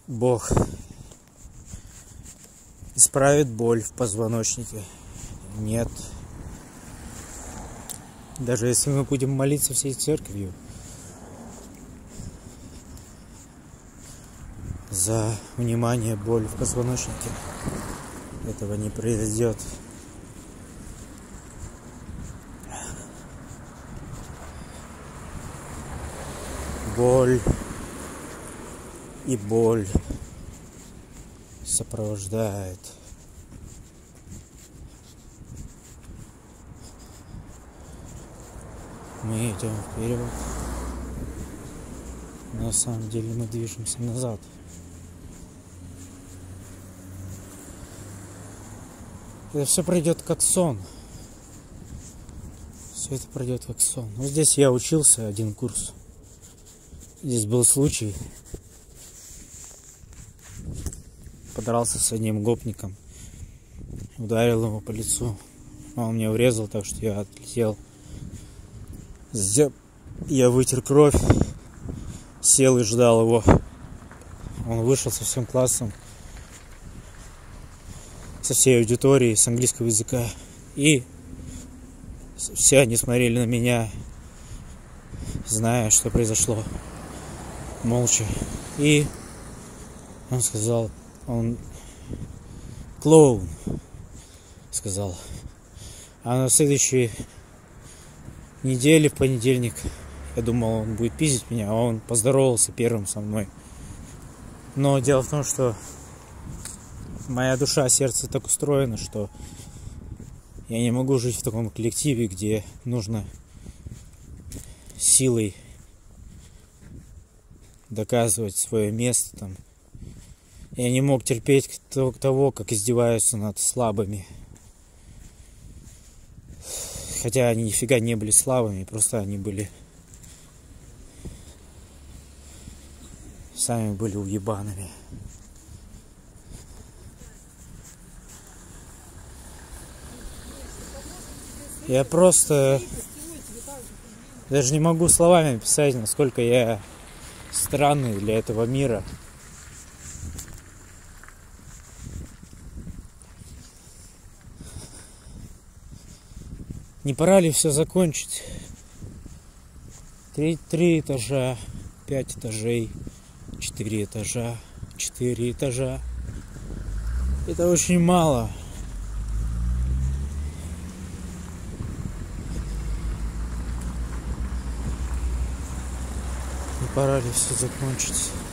Бог исправит боль в позвоночнике? Нет. Даже если мы будем молиться всей церковью за внимание боли в позвоночнике, этого не произойдет. Боль и боль сопровождает. Мы идем вперед, но на самом деле мы движемся назад. Это все пройдет как сон. Все это пройдет как сон. Вот здесь я учился один курс. Здесь был случай. Подрался с одним гопником. Ударил его по лицу. Он мне врезал, так что я отлетел. Я вытер кровь. Сел и ждал его. Он вышел со всем классом. Со всей аудиторией с английского языка. И все они смотрели на меня, зная, что произошло. Молча. И он сказал, он клоун, сказал. А на следующей неделе, в понедельник, я думал, он будет пиздить меня, а он поздоровался первым со мной. Но дело в том, что моя душа, сердце так устроено, что я не могу жить в таком коллективе, где нужно силой доказывать свое место там. Я не мог терпеть того, как издеваются над слабыми. Хотя они нифига не были слабыми, просто они были... Сами были уебанами. Я просто... Даже не могу словами описать, насколько я странный для этого мира. Не пора ли все закончить? 3 этажа, 5 этажей, 4 этажа, 4 этажа. Это очень мало. Не пора ли все закончить?